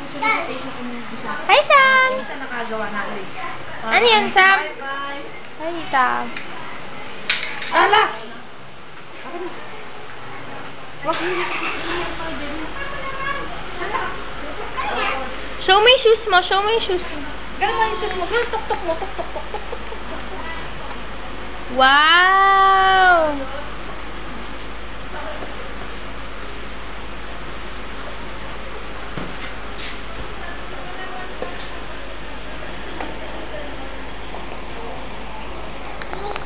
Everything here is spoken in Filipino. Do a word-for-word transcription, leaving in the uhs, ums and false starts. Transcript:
Hi, Sam! Isa nakagawa na ulit. Ano yan, Sam? Bye-bye. Hi, Sam. Ala! Show me yung shoes mo. Show me yung shoes mo. Ganun mo yung shoes mo. Ganun, tuk-tuk mo. Tuk-tuk-tuk. Wow!